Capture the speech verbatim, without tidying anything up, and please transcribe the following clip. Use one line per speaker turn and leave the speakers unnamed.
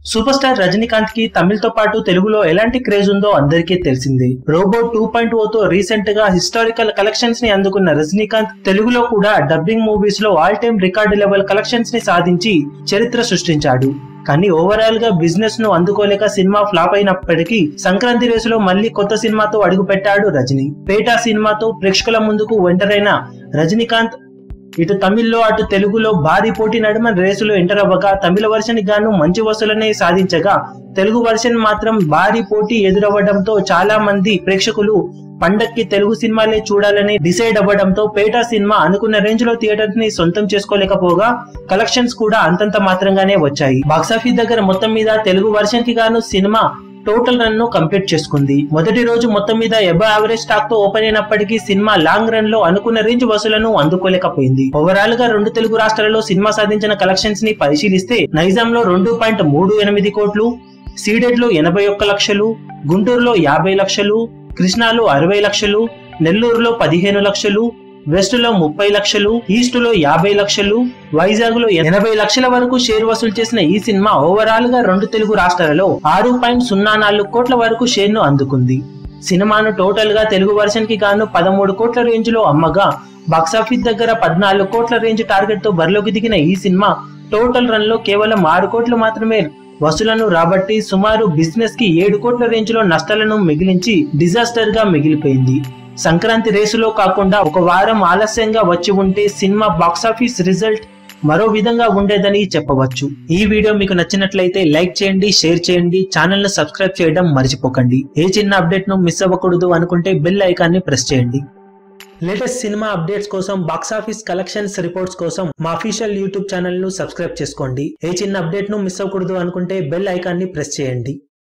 Super star Rajinikanth కి తమిళ్ తో పాటు తెలుగులో ఎలాంటి క్రేజ్ ఉందో అందరికీ తెలిసిందే. రోబో టూ పాయింట్ ఓ తో రీసెంట్ గా హిస్టారికల్ కలెక్షన్స్ ని అందుకున్న రజనీకాంత్ తెలుగులో కూడా డబ్బింగ్ మూవీస్ లో all time record level collections ని సాధించి చరిత్ర సృష్టించాడు. కానీ ఓవరాల్ గా బిజినెస్ ను అందుకోలేక సినిమా ఫ్లాప్ అయినప్పటికీ సంక్రాంతి రేసులో మళ్లీ కొత్త సినిమాతో అడుగు పెట్టాడు రజనీ. పేట సినిమాతో ప్రేక్షకుల ముందుకు ఒంటరైన రజనీకాంత్ ఇటు తమిళ్లో అటు తెలుగులో భారీ పోటీ నడుమ రేసులో ఎంటర్ అవ్వగా తమిళ వర్షన్ గాను మంచి వసూలనే సాధించగా తెలుగు వర్షన్ మాత్రం భారీ పోటీ ఎదురవ్వడంతో చాలా మంది ప్రేక్షకులు పండక్కి తెలుగు సినిమాలే చూడాలని డిసైడ్ అవ్వడంతో పేట సినిమా అనుకున్న రేంజ్ లో థియేటర్ ని సొంతం చేసుకోలేకపోగా కలెక్షన్స్ కూడా అంతంత మాత్రంగానే వచ్చాయి. బాక్సాఫీస్ దగ్గర మొత్తం మీద తెలుగు వర్షన్ కి గాను సినిమా టోటల్ రన్ ను కంప్లీట్ చేసుకుంది. మొదటి రోజు మొత్తం మీద ఎబో యావరేజ్ స్టాక్ తో ఓపెన్ అయినప్పటికీ సినిమా లాంగ్ రన్ లో అనుకున్న రేంజ్ వసూలను అందుకోలేకపోయింది. ఓవరాల్ గా రెండు తెలుగు రాష్ట్రాలలో సినిమా సాధించిన కలెక్షన్స్ ని పరిశీలిస్తే నైజాంలో రెండు పాయింట్ మూడు ఎనిమిది కోట్లు, సీడెడ్ లో ఎనభై ఒక్క లక్షలు, గుంటూరులో యాభై లక్షలు, కృష్ణాలో అరవై లక్షలు, నెల్లూరులో పదిహేను లక్షలు, వెస్ట్ లో ముప్పై లక్షలు, ఈస్ట్ లో యాభై లక్షలు, వైజాగ్ లో ఎనభై లక్షల వరకు షేర్ వసూలు చేసిన ఈ సినిమా ఓవరాల్ గా రెండు తెలుగు రాష్ట్రాలలో ఆరు పాయింట్ సున్నా నాలుగు కోట్ల వరకు షేర్ ను అందుకుంది. సినిమాను టోటల్ గా తెలుగు వర్షన్ కి గాను పదమూడు కోట్ల రేంజ్ లో అమ్మగా బాక్సాఫీస్ దగ్గర పద్నాలుగు కోట్ల రేంజ్ టార్గెట్ తో బరిలోకి దిగిన ఈ సినిమా టోటల్ రన్ లో కేవలం ఆరు కోట్లు మాత్రమే వసూలను రాబట్టి సుమారు బిజినెస్ కి ఏడు కోట్ల రేంజ్ లో నష్టాలను మిగిలించి డిజాస్టర్ గా మిగిలిపోయింది. సంక్రాంతి రేసులో కాకుండా ఒక వారం ఆలస్యంగా వచ్చి ఉంటే సినిమా బాక్సాఫీస్ రిజల్ట్ మరో విధంగా ఉండేదని చెప్పవచ్చు. ఈ వీడియో మీకు నచ్చినట్లయితే లైక్ చేయండి, షేర్ చేయండి, ఛానల్ ను సబ్స్క్రైబ్ చేయడం మర్చిపోకండి. ఏ చిన్న అప్డేట్ ను మిస్ అవ్వకూడదు అనుకుంటే బెల్ ఐకాన్ ని ప్రెస్ చేయండి. లేటెస్ట్ సినిమా అప్డేట్స్ కోసం, బాక్సాఫీస్ కలెక్షన్స్ రిపోర్ట్స్ కోసం మా అఫీషియల్ యూట్యూబ్ ఛానల్ ను సబ్స్క్రైబ్ చేసుకోండి. ఏ చిన్న అప్డేట్ ను మిస్ అవ్వకూడదు అనుకుంటే బెల్ ఐకాన్ ని ప్రెస్ చేయండి.